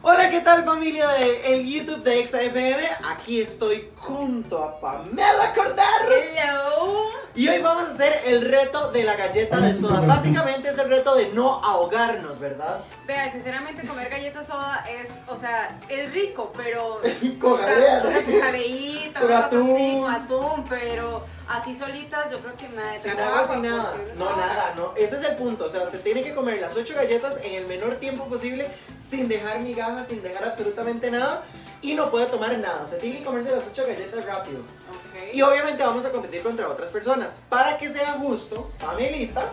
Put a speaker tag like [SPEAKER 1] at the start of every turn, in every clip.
[SPEAKER 1] Hola, ¿qué tal familia de el YouTube de ExaFM? Aquí estoy junto a Pamela Cordero.
[SPEAKER 2] Hello.
[SPEAKER 1] Y hoy vamos a hacer el reto de la galleta de soda. Básicamente es el reto de no ahogarnos, ¿verdad?
[SPEAKER 2] Vea, sinceramente comer galleta soda es, o sea, es rico, pero...
[SPEAKER 1] Con jalea,
[SPEAKER 2] o sea, con jaleíta,
[SPEAKER 1] con
[SPEAKER 2] cosas
[SPEAKER 1] atún.
[SPEAKER 2] así, con atún, pero así solitas yo creo que nada.
[SPEAKER 1] Sin agua, sin nada. No, nada, no. Ese es el punto. O sea, se tiene que comer las 8 galletas en el menor tiempo posible, sin dejar migajas, sin dejar absolutamente nada. Y no puede tomar nada. O sea, tiene que comerse las 8 galletas rápido.
[SPEAKER 2] Okay.
[SPEAKER 1] Y obviamente vamos a competir contra otras personas. Para que sea justo, Pamelita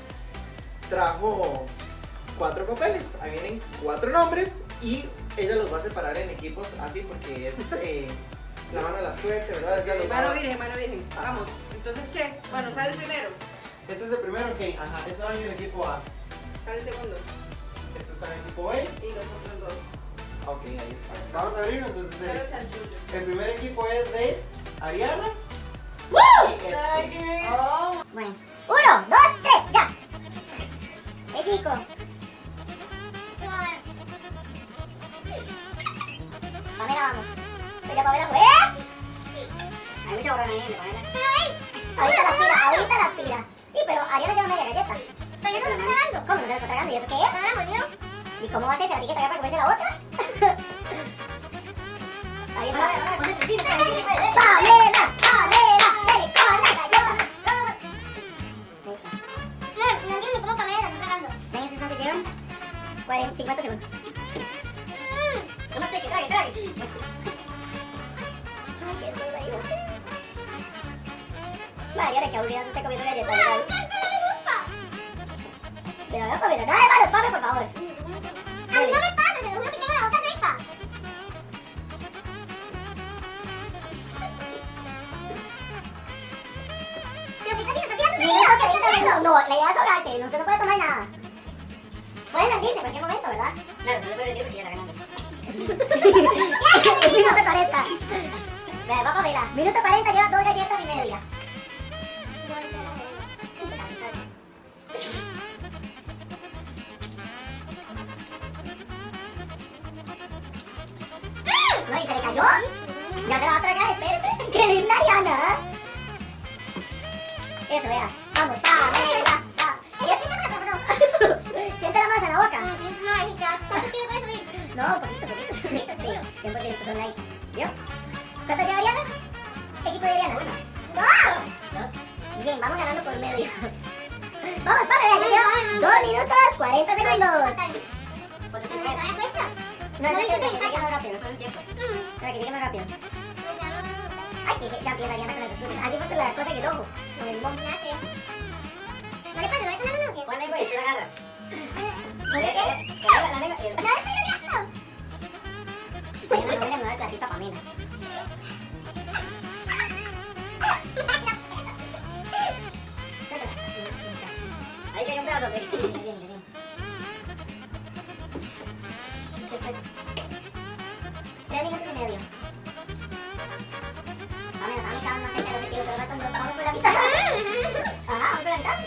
[SPEAKER 1] trajo 4 papeles. Ahí vienen 4 nombres y ella los va a separar en equipos así porque es la mano de la suerte, ¿verdad? Ella los va a-
[SPEAKER 2] Mano virgen. Vamos. Entonces, ¿qué? Bueno, sale el primero.
[SPEAKER 1] Este es el primero, ok. Ajá, este va en el equipo A.
[SPEAKER 2] Sale el segundo.
[SPEAKER 1] Este está en el equipo B.
[SPEAKER 2] Y los otros dos.
[SPEAKER 1] Ok, ahí está. Vamos a abrirlo, entonces
[SPEAKER 2] Solo chanchullo.
[SPEAKER 1] el primer equipo es de Ariana y Etsy.
[SPEAKER 2] Oh.
[SPEAKER 3] Bueno, 1, 2, 3, ya. México. Pamela, vamos. Ya Pamela fue. Hay mucho borrón ahí, Pamela. Pero ahorita la aspira. Sí, pero Ariana lleva media galleta. Pero ya no lo está tragando. ¿Cómo no se lo está tragando? ¿Y eso qué es? ¿No la mordió? ¿Y cómo va a ser? ¿Se la tiene que tragar para comerse la otra? Ahí está. Pamela, ven, toma la galleta. No entiendo ni cómo Pamela la está tragando. En este instante llevan 50 segundos. ¿Cómo estoy? Que trague. Ay, qué duro. María, que aburrida se está comiendo galletas. Pero no, Pamela, nada de manos, Pame, por favor. A mí no me pasa, se lo juro que tengo la boca seca. ¿Pero qué casi lo está tirando seguido? No, la idea es ahogarse, no se no puede tomar nada. Pueden rendirse en cualquier momento, ¿verdad? Claro, se puede rendir porque ya está ganando. Es minuto 40. Vea, va Pamela. Minuto 40 lleva 2 galletas y media. No, y se le cayó. Ya se la va a tragar, espérate. ¡Qué linda Ariana! Eso, vea. Vamos, Pamela. Siente la masa en la boca. No, Anita. ¿Cuánto tiempo puede subir? No, poquito. Sí, 100% son like. ¿Vio? ¿Cuánto lleva Ariana? Equipo de Ariana. 1. 2. Bien, vamos ganando por medio. Vamos, Pamela, ya lleva 2 minutos 40 segundos. No, no, que llegue más rápido, no el tiempo. Para que llegue más rápido. Ay, que ya empieza Ariana con las excusas. Así fue con la cosa en el ojo, con el limón. No le pasa, no le está dando. ¿Cuál lengua? Tú la agarras. ¿No le qué? La lengua. ¡No le estoy logrando! Oye, no le mueve el platito a Pamela. Ahí cayó un pedazo, bien. Después 3 minutos y medio. Pamela, Pamela estaba más cerca del objetivo, se lo faltan 2, vamos por la mitad. Ajá, vamos por la mitad.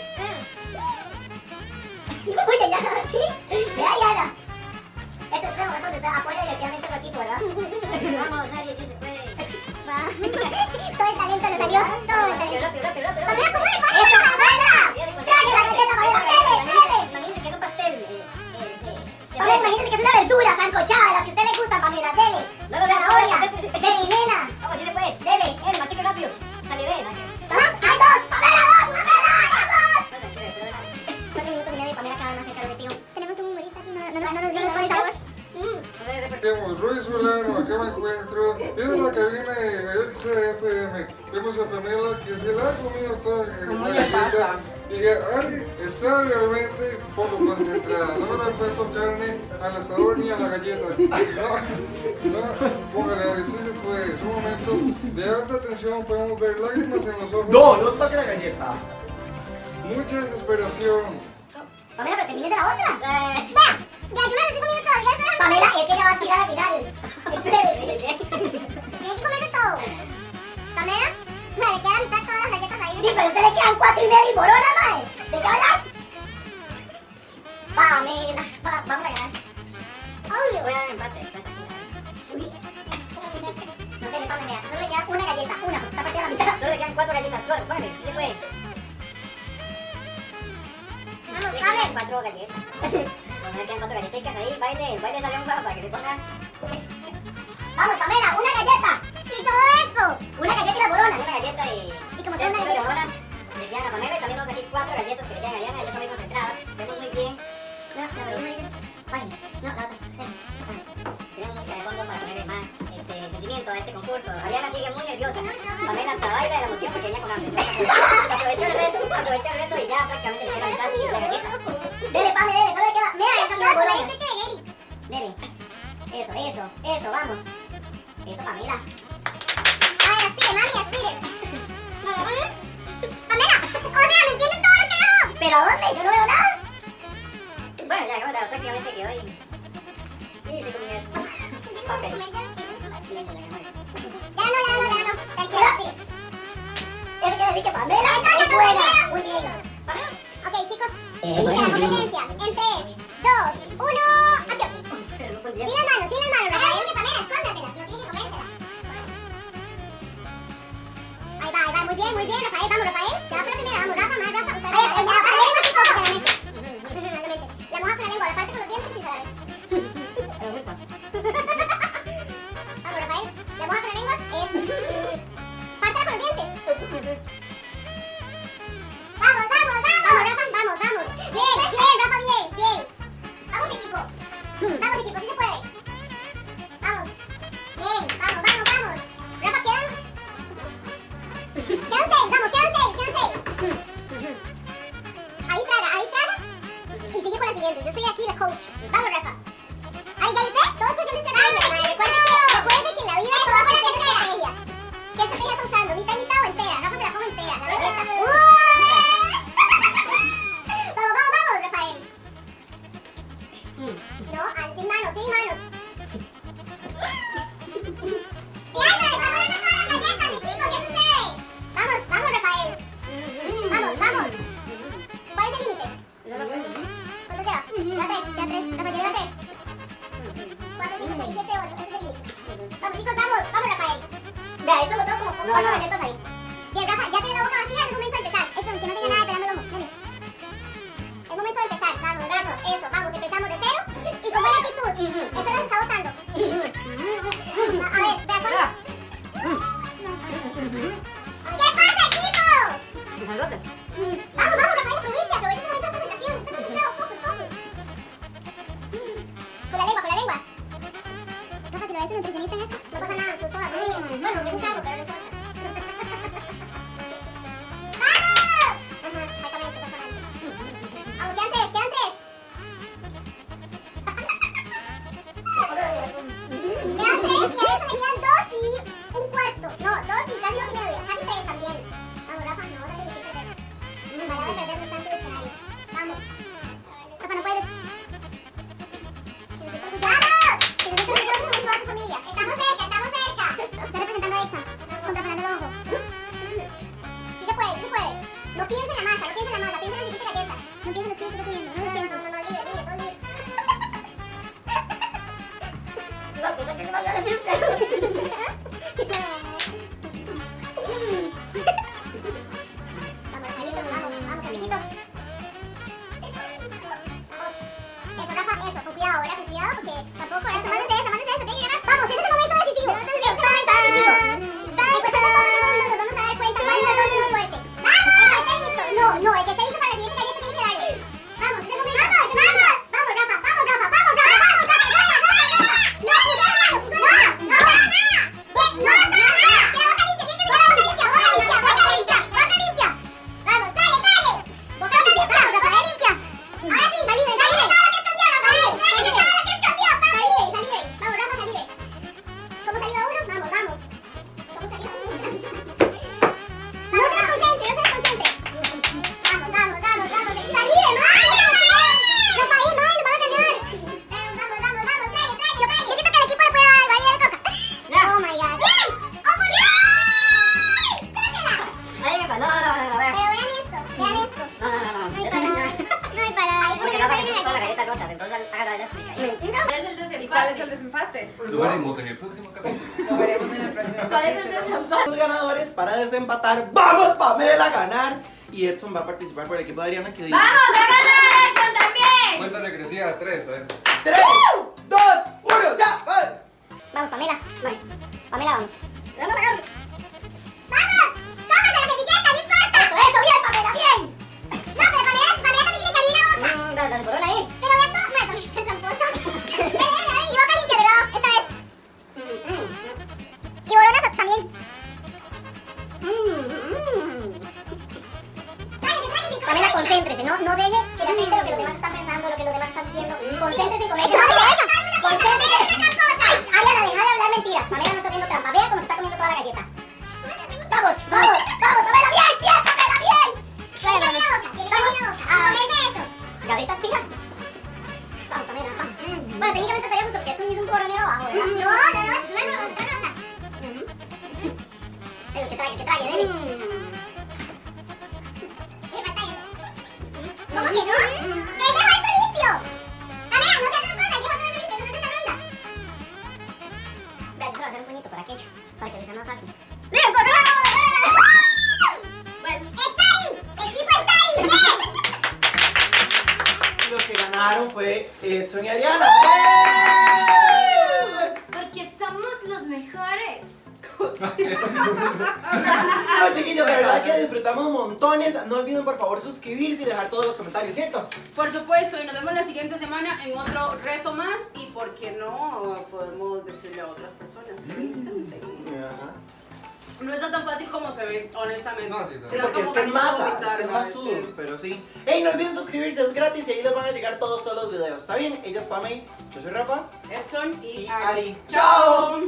[SPEAKER 3] Uy, ya, ¿sí? Ve Ariana. Este es el momento donde se apoya divertidamente a su equipo, ¿verdad? Vamos, nadie, sí se puede. Todo el talento le salió, todo el talento. Rápido. Pamela, ¿cómo le pasa? ¡Eso, Pamela! ¡Trague la galleta, Pamela! ¡Dele! Imagínense que es un pastel. Pamela, imagínense que es una verdura sancochada, las que a usted le gustan, Pamela, dele. Zanahoria, berenjena. Vamos, sí se puede. Dele, mastique rápido. Sale, ve. ¡Hay 2! ¡Pamela, 2! 4 minutos y medio, Pamela cada vez más cerca del objetivo. Tenemos un humorista aquí, no nos dio los sabor.
[SPEAKER 4] Ruiz Solano, acá me encuentro. Tiene la cabina de ExaFM. Vemos a Pamela que se la ha comido toda la galleta. Y que Ari está realmente poco concentrada. No le ha puesto carne al asador ni a la galleta. No, póngale Ari, sí se puede. Es un momento de alta tensión. Podemos ver lágrimas en los ojos.
[SPEAKER 1] No toque la galleta.
[SPEAKER 4] Mucha desesperación.
[SPEAKER 3] Pamela, pero termines de la otra. Vea, ya yo me lo estoy comiendo todo. Pamela, es que ella va a aspirar al final. Espérate. Tienes que comerlo todo. Pamela, me le queda mitad todas las galletas ahí. Sí, pero a usted le quedan 4 y medio y morona, mae. ¿De qué hablas? Pamela, vamos a ganar. Obvio. voy a dar empate. Uy. No sé, le pame, vea. Solo le queda una galleta. Una, porque está partida a la mitad. Solo le quedan 4 galletas. Póngale, ¿qué se puede? Vamos, le quedan 4 galletas. Vamos, le quedan 4 galletitas ahí. Baile sale un bajo para que le ponga. Vamos, Pamela, una galleta. ¿Y todo esto? Una galleta y la borona. Una galleta y como 3 kilos de boronas. Le quedan a Pamela y también vamos aquí 4 galletas que le quedan a Diana. Ellas son muy concentradas. Vemos muy bien. No, la otra. Tenemos música de fondo para ponerle más sentimiento a este concurso. Ariana sigue muy nerviosa. Pamela hasta baila de la emoción porque venía con hambre. Aprovechó el reto y ya prácticamente le queda la mitad de la galleta. Dele, Pame, dele, solo le queda. Mira, eso queda por ahí. Dele. Eso, vamos. Eso, Pamela. A ver, aspire, mami, aspire. Pamela, o sea, ¿me entienden todo lo que hago? ¿Pero a dónde? Yo no veo nada. Bueno, ya acabamos de prácticamente que hoy. Y se comió el papel. Ya no. Tranquilo, aspire. Eso quiere decir que Pamela es buena. Muy bien. Ok, chicos. Inicia la competencia. En 3, 2, 1, acción. Sin las manos, Rafael. Que Pamela, escóndaselas, no tiene que comérselas. Ahí va, muy bien, Rafael. Vamos, Rafael. Ya por la primera, vamos, Rafa, más Rafa. La moja con la lengua, la parte con los dientes y se la ve. Vamos, Rafael. La moja con la lengua es. Pártela con los dientes. Vamos, Rafa, vamos. Bien, Rafa, bien. Vamos, equipo, sí se puede. Vamos. Bien, vamos. Rafa, quedan 6, vamos, quedan 6. Ahí traga. Y sigue con la siguiente. Yo soy aquí la coach. Vamos, Rafa. Ahí ya usted. Todo es cuestión de estrategia. Recuerde que en la vida todo es cuestión de estrategia. ¿Qué estrategia está usando? ¿Mitad o entera? Rafa se la come entera. La galleta. Vamos, Rafael. No, sin manos. ¡Diana, estamos dando todas las galletas, equipo! ¿Qué sucede? Vamos, Rafael. Vamos. ¿Cuál es el límite? ¿Cuánto lleva? Lleva 3. Rafael, lleva 3. 4, 5, 6, 7, 8. Ese es el límite. Vamos, chicos, vamos, Rafael. Vea, esto lo tengo como 4 galletas ahí. Bien, Rafa, ya tiene la boca vacía, es el momento de empezar. Eso, que no tenga nada pegando el ojo. Dale. Es momento de empezar. Vamos, vamos, empezamos de 0 y con buena actitud. Esto nos está botando. A ver, vea, ¿cuál? ¿Qué pasa, equipo? Vamos, Rafael, aprovecha este momento de concentración. Está concentrado, focus. Con la lengua. Rafa, si lo ves un nutricionista en esto, no pasa nada, sus todas son libres. Bueno, es un cargo, pero no importa. ¡Vamos! Exactamente. Vamos, quedan 3. Quedan 2 y un cuarto. No, 2 y casi 2 y medio. Casi 3 también. Vamos, Rafa, no, otra que te perder. Para de perder tanto diccionario. Vamos. Rafa, no puedes. ¡Vamos! Que se siente orgulloso con toda tu familia. Estamos cerca. Está representando a Exa. Contra Fernando Longo. Sí se puede. No piensa en la masa. Piensa en la siguiente galleta. No piensa en los pies que está subiendo. No, libre, todo libre. Vamos, amiguito. Eso, Rafa, con cuidado, ¿verdad? Con cuidado, porque tampoco... Mándese esa, tiene que ganar. Vamos, ese es el momento decisivo. En cuestión de pocos segundos nos vamos a dar cuenta cuál de los dos es más fuerte. ¡Vamos! El que esté listo. No, el que esté listo para la siguiente galleta tiene que darle. Vamos, ese es el momento. Vamos, Rafa. Boca limpia. Ahora sí, salí.
[SPEAKER 2] desempate.
[SPEAKER 5] Lo veremos en el próximo capítulo.
[SPEAKER 2] Lo veremos en el próximo
[SPEAKER 3] ¿Cuál es el
[SPEAKER 2] capítulo.
[SPEAKER 3] desempate?
[SPEAKER 1] Los ganadores para desempatar. ¡Vamos, Pamela, a ganar! Y Edson va a participar por el equipo de Ariana. Que diga:
[SPEAKER 3] ¡Vamos a ganar, Edson, también!
[SPEAKER 4] Cuenta regresiva a 3, ¿sabes?
[SPEAKER 1] 3, 2, 1, ya, vale.
[SPEAKER 3] Vamos, Pamela. Vale. Pamela, vamos. ¡Vamos! ¡Vamos! ¡Cómate la etiqueta, no importa! Eso, bien, Pamela, bien. No, pero Pamela también tiene que abrir la boca. Dale, corona ahí. Pero ve tú, no, también es tramposa. Y boca limpia, ¿verdad? Esta vez. Y borona también. Pamela, concéntrese, no deje que le afecte lo que los demás están pensando, lo que los demás están diciendo. Concéntrese y comerse. Concéntrese. Ariana, deja de hablar mentiras. Pamela no está haciendo trampa. Vea cómo se está comiendo toda la galleta. Vamos, Pamela, bien, Pamela, bien. Vamos a comerse eso. ¿Y ahorita aspira? Vamos, Pamela, vamos. Bueno, técnicamente estaría justo porque Edson hizo un coronero abajo, ¿verdad? No, es una ronda. El que trague, dele. ¿Cómo que no? ¡Él dejó esto limpio! Pamela, no seas tramposa, él dejó todo eso limpio, eso no es esta ronda. Vea, yo se va a hacer un puñito por aquello, para que le sea más fácil. Bueno, ¡Exari! ¡Equipo Exari! ¡Bien!
[SPEAKER 1] Los que ganaron fue Edson y Ariana.
[SPEAKER 3] Porque somos los mejores.
[SPEAKER 1] No, chiquillos, de verdad que disfrutamos montones. No olviden por favor suscribirse y dejar todos los comentarios, ¿cierto?
[SPEAKER 2] Por supuesto, y nos vemos la siguiente semana en otro reto más. Y por qué no, podemos decirle a otras personas que lo intenten.
[SPEAKER 1] Ajá.
[SPEAKER 2] No está tan fácil como se ve, honestamente.
[SPEAKER 4] No, sí, sí.
[SPEAKER 1] Sí,
[SPEAKER 2] Da
[SPEAKER 1] porque
[SPEAKER 2] como
[SPEAKER 1] es en
[SPEAKER 2] ganas de
[SPEAKER 1] masa,
[SPEAKER 2] vomitar,
[SPEAKER 1] es en
[SPEAKER 2] ¿no?
[SPEAKER 1] más sudor, pero sí. Ey, no olviden suscribirse, es gratis y ahí les van a llegar todos los videos. ¿Está bien? Ella es Pamey, yo soy Rafa
[SPEAKER 2] Edson y
[SPEAKER 1] y
[SPEAKER 2] Ari.
[SPEAKER 1] Ari. ¡Chao!